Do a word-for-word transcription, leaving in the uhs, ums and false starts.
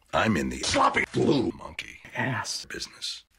I'm in the sloppy blue monkey Ass. business.